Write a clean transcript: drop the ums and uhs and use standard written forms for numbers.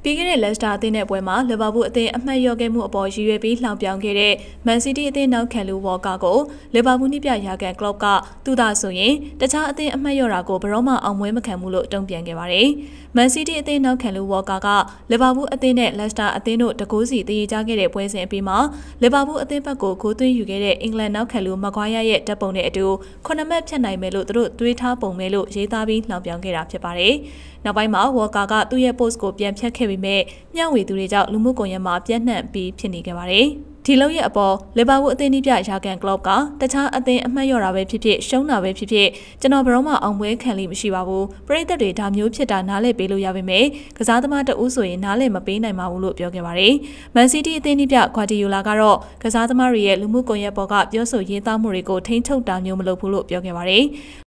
ပြီးခဲ့တဲ့လက်စတာအသင်းနဲ့ပွဲမှာလီဗာပူးအသင်းအမှတ်လျော့ခဲ့မှုအပေါ်ရည်ရွယ်ပြီးလှောင်ပြောင်ခဲ့တဲ့မန်စီးတီးအသင်းနောက်ခံလူဝေါ်ကာကိုလီဗာပူးနှိပြရာကန်ကလော့ကသူသာဆိုရင်တခြားအသင်းအမှတ်လျော့တာကိုဘရောမှအောင်ပွဲမခံဘူးလို့တုံ့ပြန်ခဲ့ပါတယ်။မန်စီးတီးအသင်းနောက်ခံလူဝေါ်ကာကလီဗာပူးအသင်းနဲ့လက်စတာအသင်းတို့တကိုးစီတည်ကြခဲ့တဲ့ပွဲစဉ်အပြီးမှာလီဗာပူးအသင်းဘက်ကိုဂိုးသွင်းယူခဲ့တဲ့အင်္ဂလန်နောက်ခံလူမကွာယာရဲ့တပ်ပုံနဲ့အတူ9မှတ်ဖြတ်နိုင်မယ်လို့သူတို့တွေးထားပုံပဲလို့ရေးသားပြီးလှောင်ပြောင်ခဲ့တာဖြစ်ပါတယ်။နောက်ပိုင်းမှာဝေါ်ကာကသူ့ရဲ့ post ကိုပြန်ဖြတ်ခဲ့ပေမဲ့မျှဝေသူတွေကြောင့်လူမှုကွန်ရက်မှာပြန့်နှံ့ပြီးဖြစ်နေခဲ့ပါတယ်။ဒီလောက်ရဲ့အပေါ်လီဗာပူးအသင်းနှိပြရာကန်ကလော့ကတခြားအသင်းအမှတ်လျော့တာပဲဖြစ်ဖြစ်ရှုံးတာပဲဖြစ်ဖြစ်ကျွန်တော်ဘရောမှအောင်ပွဲခံလိမ့်မရှိပါဘူး။ပရိသတ်တွေဒါမျိုးဖြစ်တာနားလည်ပေးလို့ရပါမယ်။ကစားသမားတဦးဆိုရင်နားလည်မပေးနိုင်ပါဘူးလို့ပြောခဲ့ပါတယ်။မန်စီးတီးအသင်းနှိပြဂွာဒီယိုလာကတော့ကစားသမားတွေရဲ့လူမှုကွန်ရက်ပေါ်ကပြောဆိုရေးသားမှုတွေကိုထိန်းချုပ်တာမျိုးမလုပ်ဘူးလို့ပြောခဲ့ပါတယ်။